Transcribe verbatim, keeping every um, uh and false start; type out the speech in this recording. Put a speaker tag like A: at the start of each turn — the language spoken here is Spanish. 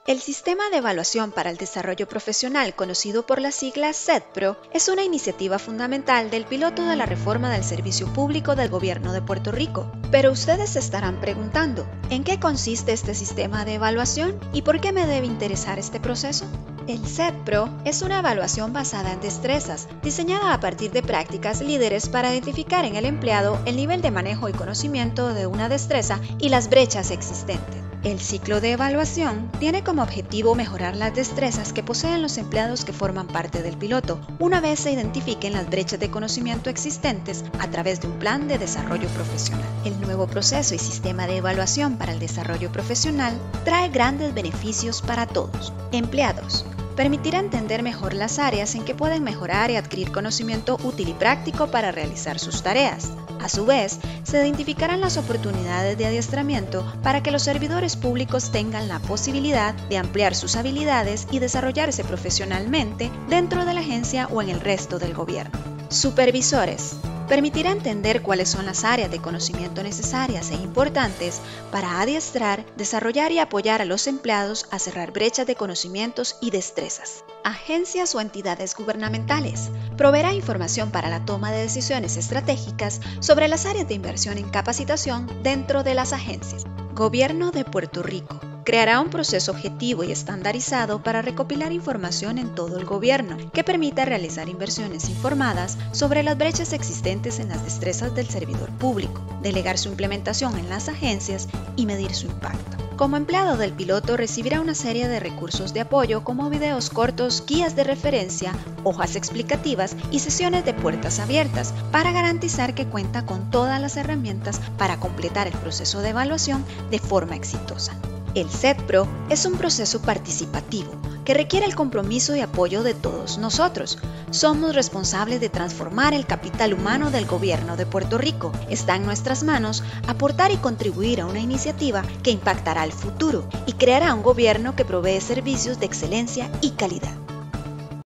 A: El Sistema de Evaluación para el Desarrollo Profesional, conocido por las siglas SEDPRO, es una iniciativa fundamental del piloto de la reforma del servicio público del Gobierno de Puerto Rico. Pero ustedes se estarán preguntando, ¿en qué consiste este sistema de evaluación y por qué me debe interesar este proceso? El SEDPRO es una evaluación basada en destrezas, diseñada a partir de prácticas líderes para identificar en el empleado el nivel de manejo y conocimiento de una destreza y las brechas existentes. El ciclo de evaluación tiene como objetivo mejorar las destrezas que poseen los empleados que forman parte del piloto, una vez se identifiquen las brechas de conocimiento existentes a través de un plan de desarrollo profesional. El nuevo proceso y sistema de evaluación para el desarrollo profesional trae grandes beneficios para todos. Empleados. Permitirá entender mejor las áreas en que pueden mejorar y adquirir conocimiento útil y práctico para realizar sus tareas. A su vez, se identificarán las oportunidades de adiestramiento para que los servidores públicos tengan la posibilidad de ampliar sus habilidades y desarrollarse profesionalmente dentro de la agencia o en el resto del gobierno. Supervisores. Permitirá entender cuáles son las áreas de conocimiento necesarias e importantes para adiestrar, desarrollar y apoyar a los empleados a cerrar brechas de conocimientos y destrezas. Agencias o entidades gubernamentales. Proveerá información para la toma de decisiones estratégicas sobre las áreas de inversión en capacitación dentro de las agencias. Gobierno de Puerto Rico. Creará un proceso objetivo y estandarizado para recopilar información en todo el gobierno, que permita realizar inversiones informadas sobre las brechas existentes en las destrezas del servidor público, delegar su implementación en las agencias y medir su impacto. Como empleado del piloto recibirá una serie de recursos de apoyo como videos cortos, guías de referencia, hojas explicativas y sesiones de puertas abiertas para garantizar que cuenta con todas las herramientas para completar el proceso de evaluación de forma exitosa. El SEDPRO es un proceso participativo que requiere el compromiso y apoyo de todos nosotros. Somos responsables de transformar el capital humano del Gobierno de Puerto Rico. Está en nuestras manos aportar y contribuir a una iniciativa que impactará el futuro y creará un gobierno que provee servicios de excelencia y calidad.